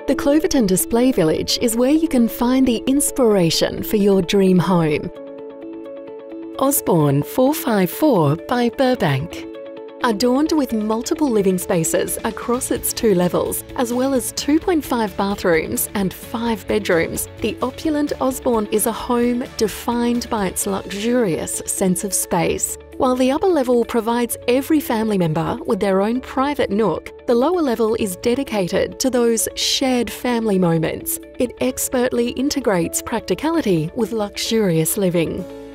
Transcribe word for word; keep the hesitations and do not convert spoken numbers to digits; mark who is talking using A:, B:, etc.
A: The Cloverton Display Village is where you can find the inspiration for your dream home. Osborne four five four by Burbank. Adorned with multiple living spaces across its two levels, as well as two point five bathrooms and five bedrooms, the opulent Osborne is a home defined by its luxurious sense of space. While the upper level provides every family member with their own private nook, the lower level is dedicated to those shared family moments. It expertly integrates practicality with luxurious living.